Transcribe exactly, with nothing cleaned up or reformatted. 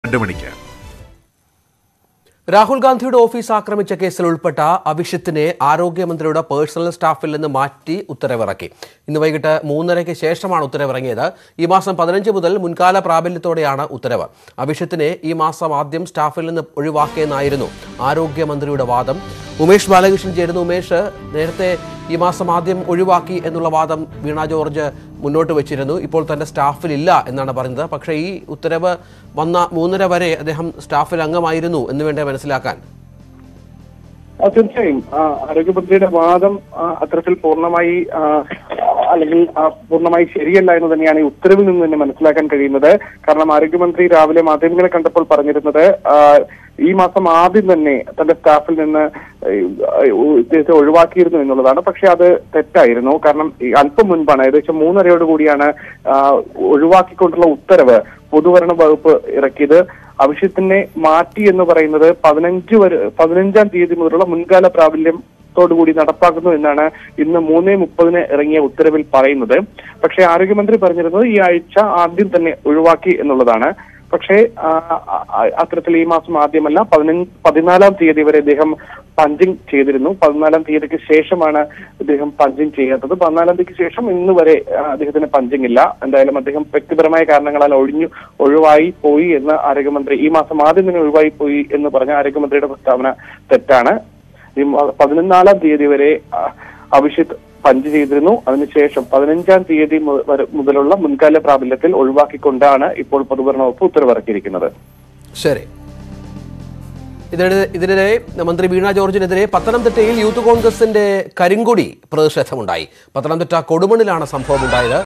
രണ്ട് മണിക്ക്. രാഹുൽ ഗാന്ധിയുടെ ഓഫീസ് ആക്രമിച്ച കേസിൽ ഉൾപ്പെട്ട അഭിഷിത്തിനെ ആരോഗ്യമന്ത്രിയുടെ പേഴ്സണൽ സ്റ്റാഫിൽ നിന്ന് മാറ്റി ഉത്തരവിറക്കി. ഇന്ന് വൈകിട്ട് മൂന്നരയ്ക്ക് ശേഷമാണ് ഉത്തരവിറങ്ങിയത്. ഈ മാസം പതിനഞ്ച് മുതൽ മുൻകാല പ്രാബല്യത്തോടെയാണ് ഉത്തരവ്. അഭിഷിത്തിനെ ഈ മാസം ആദ്യം സ്റ്റാഫിൽ നിന്ന് ഒഴിവാക്കിയെന്നായിരുന്നു ആരോഗ്യമന്ത്രിയുടെ വാദം. ഉമേഷ് ബാലകൃഷ്ണൻ ചേരുന്നു. ഉമേഷ്, നേരത്തെ ഈ മാസം ആദ്യം ഒഴിവാക്കി എന്നുള്ള വാദം വീണ ജോർജ് മുന്നോട്ട് വെച്ചിരുന്നു. ഇപ്പോൾ തന്റെ സ്റ്റാഫിലില്ല എന്നാണ് പറയുന്നത്. പക്ഷേ ഈ ഉത്തരവ് വന്ന മൂന്നര വരെ അദ്ദേഹം സ്റ്റാഫിൽ അംഗമായിരുന്നു എന്ന് വേണ്ടേ മനസ്സിലാക്കാൻ? തീർച്ചയായും ആരോഗ്യമന്ത്രിയുടെ വാദം അത്തരത്തിൽ പൂർണ്ണമായി അല്ലെങ്കിൽ പൂർണ്ണമായി ശരിയല്ല എന്ന് തന്നെയാണ് ഈ ഉത്തരവിൽ നിന്ന് തന്നെ മനസ്സിലാക്കാൻ കഴിയുന്നത്. കാരണം ആരോഗ്യമന്ത്രി രാവിലെ മാധ്യമങ്ങളെ കണ്ടപ്പോൾ പറഞ്ഞിരുന്നത് ഈ മാസം ആദ്യം തന്നെ തന്റെ സ്റ്റാഫിൽ നിന്ന് ഇദ്ദേഹത്തെ ഒഴിവാക്കിയിരുന്നു എന്നുള്ളതാണ്. പക്ഷെ അത് തെറ്റായിരുന്നു. കാരണം അല്പം മുൻപാണ്, ഏകദേശം മൂന്നരയോട് കൂടിയാണ് ഒഴിവാക്കിക്കൊണ്ടുള്ള ഉത്തരവ് പൊതുഭരണ വകുപ്പ് ഇറക്കിയത്. അഭിഷിത്തിനെ മാറ്റി എന്ന് പറയുന്നത് പതിനഞ്ച് വരെ പതിനഞ്ചാം തീയതി മുതലുള്ള മുൻകാല പ്രാബല്യത്തോടുകൂടി നടപ്പാക്കുന്നു എന്നാണ് ഇന്ന് മൂന്നേ മുപ്പതിന് ഇറങ്ങിയ ഉത്തരവിൽ പറയുന്നത്. പക്ഷേ ആരോഗ്യമന്ത്രി പറഞ്ഞിരുന്നത് ഈ ആഴ്ച ആദ്യം തന്നെ ഒഴിവാക്കി എന്നുള്ളതാണ്. പക്ഷേ അത്തരത്തിൽ ഈ മാസം ആദ്യമല്ല, പതിനഞ്ച് പതിനാലാം തീയതി വരെ ഇദ്ദേഹം പഞ്ചിങ് ചെയ്തിരുന്നു. പതിനാലാം തീയതിക്ക് ശേഷമാണ് ഇദ്ദേഹം പഞ്ചിങ് ചെയ്യാത്തത്. പതിനാലാം തീയതിക്ക് ശേഷം ഇന്ന് വരെ അദ്ദേഹത്തിന് പഞ്ചിങ് ഇല്ല. എന്തായാലും അദ്ദേഹം വ്യക്തിപരമായ കാരണങ്ങളാൽ ഒഴിഞ്ഞു ഒഴിവായി പോയി എന്ന് ആരോഗ്യമന്ത്രി ഈ മാസം ആദ്യം തന്നെ ഒഴിവായി പോയി എന്ന് പറഞ്ഞ ആരോഗ്യമന്ത്രിയുടെ പ്രസ്താവന തെറ്റാണ്. ഈ പതിനാലാം തീയതി വരെ അഭിഷിത്ത് പഞ്ച് ചെയ്തിരുന്നു. അതിനുശേഷം പതിനഞ്ചാം തീയതി മുതലുള്ള മുൻകാല പ്രാബല്യത്തിൽ ഒഴിവാക്കിക്കൊണ്ടാണ് ഇപ്പോൾ പൊതുഭരണ വകുപ്പ് ഉത്തരവിറക്കിയിരിക്കുന്നത്. ശരി. ഇതിനിടെ ഇതിനിടെ മന്ത്രി വീണ ജോർജിനെതിരെ പത്തനംതിട്ടയിൽ യൂത്ത് കോൺഗ്രസിന്റെ കരിങ്കൊടി പ്രതിഷേധമുണ്ടായി. പത്തനംതിട്ട കൊടുമണ്ണിലാണ് സംഭവം ഉണ്ടായത്.